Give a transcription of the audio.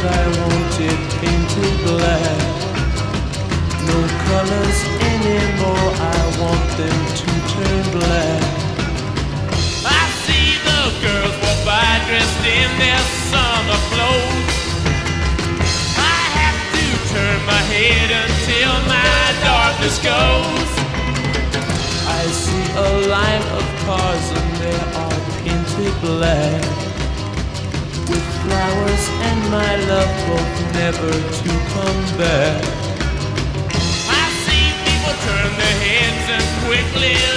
I want it painted black. No colors anymore, I want them to turn black. I see the girls walk by dressed in their summer clothes. I have to turn my head until my darkness goes. I see a line of cars and they are painted black, with flowers and my love both never to come back. I see people turn their heads and quickly